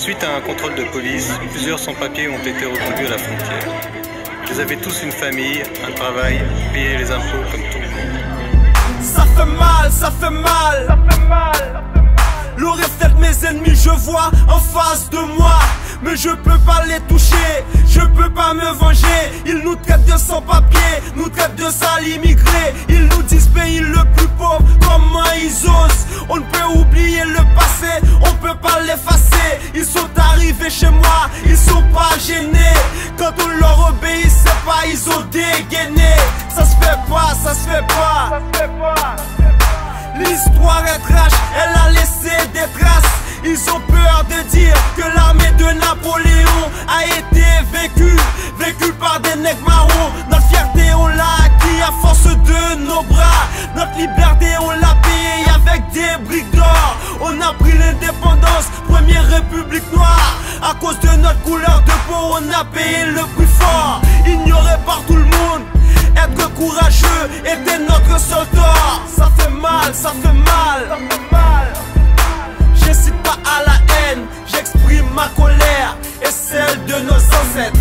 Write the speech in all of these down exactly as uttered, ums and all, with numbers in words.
Suite à un contrôle de police, plusieurs sans-papiers ont été reconduits à la frontière. Ils avaient tous une famille, un travail, payaient les impôts comme tout le monde. Ça fait mal, ça fait mal, ça fait mal. Le reflet de mes ennemis je vois en face de moi, mais je peux pas les toucher, je peux pas me venger. Ils nous traitent de sans-papiers, nous traitent de sales immigrés. Ils nous disent pays le plus pauvre, comment ils osent. On ne peut oublier le passé, on peut pas l'effacer. Ils sont arrivés chez moi, ils sont pas gênés. Quand on leur obéissait pas, ils ont dégainé. Ça se fait pas, ça se fait pas, ça se fait pas. L'histoire est trash, elle a laissé des traces. Ils ont peur de dire que l'armée de Napoléon a été vécue, vécue par des nègres marrons. Notre fierté on l'a acquis à force de nos bras. Notre liberté on l'a payée avec des briques d'or. On a pris l'indépendance, première république noire. À cause de notre couleur de peau, on a payé le prix fort. Ignoré par tout le monde, être courageux était notre seul tort. Ça fait mal, ça fait mal, ça fait mal. J'incite pas à la haine, j'exprime ma colère et celle de nos ancêtres.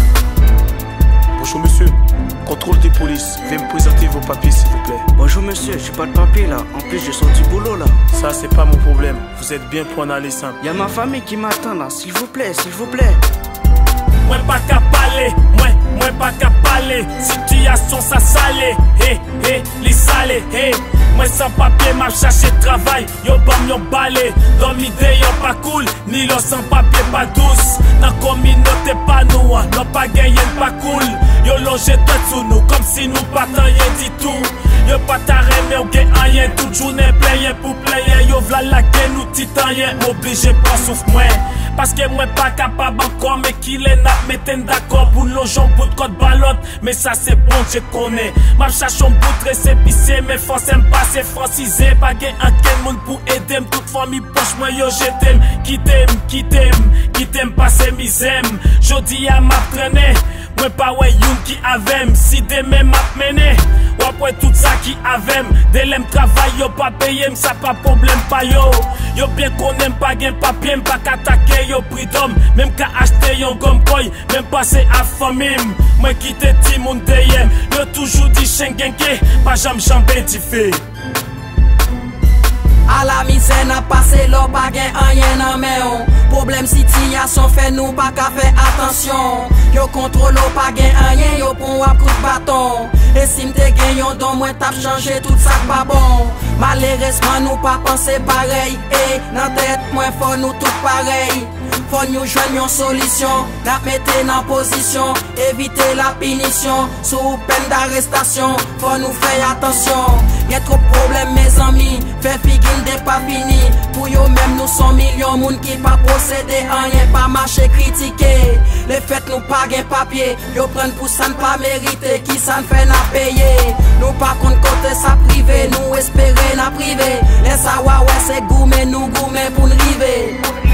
Bonjour monsieur, contrôle des polices, veuillez me présenter vos papiers s'il vous plaît. Bonjour monsieur, j'ai pas de papier là, en plus j'ai sorti du boulot là. Ça c'est pas mon problème, vous êtes bien pour en aller simple. Y'a ma famille qui m'attend là, s'il vous plaît, s'il vous plaît. Moi pas qu'à parler, moi, moi pas qu'à parler. Situation ça salé, hé, hé, les salés, hé. Moi sans papier m'a cherché travail, yo bam yo balé. Dans l'idée yo pas cool, ni lo sans papier pas douce. Dans communauté pas nous, non pas gagné pas cool. Yo logé tête sous nous, comme si nous pas tant rien dit tout. Yo pas taré mais ou gen rien, toute journée plein pour plein. Yo v'la la gen nous titanien, obligé pas souffle moi. Parce que moi pas capable encore, mais qu'il est n'a metten d'accord pour l'ojon bout de code balotte. Mais ça c'est bon, je connais. Ma cherche un bout de récépissé, mais force aime pas c'est francisé. Pas gen un quel monde pour aider, toute famille poche moi yo je t'aime. Qui t'aime, qui t'aime, qui t'aime pas c'est misème. Jodi à m'a traîné, moi pas ouais youn qui avem. Si demain m'a mené, ou après tout ça qui avem. Dès l'aime travail yo pas payé, ça pas problème pas yo. Yo bien qu'on aime pas gen papier, pas qu'attaquer yo prix d'homme. Même qu'à acheter yon gomme boy, même passer à famille. Moi qui te ti moun deyem, yo toujours dit chengenke, pas jam jambé di fait. A la misère n'a passé l'eau, pas gain rien en main. Problème situation fait nous pas qu'à faire attention. Yo contrôle pas gain rien, yo pon wap coup de bâton. Et si m'te gain yon don moi t'ap changé tout ça pas bon. Malheureusement nous pas penser pareil. Et dans tête moi faut nous tout pareil. Faut nous joindre une solution, la mettre en position, éviter la punition, sous peine d'arrestation, faut nous faire attention. Y'a trop de problèmes mes amis, fait figure des pas fini. Pour yo même nous sommes millions moun qui pas posséder rien, pas marcher critiquer. Les fêtes nous pas gain papier, yo prennent pour ça ne pas mériter, qui ça ne fait n'a payer. Nous pas compte côté ça privé, nous espérer n'a privé. Les savoir ouais c'est gourmet, nous gourmet pour nous river.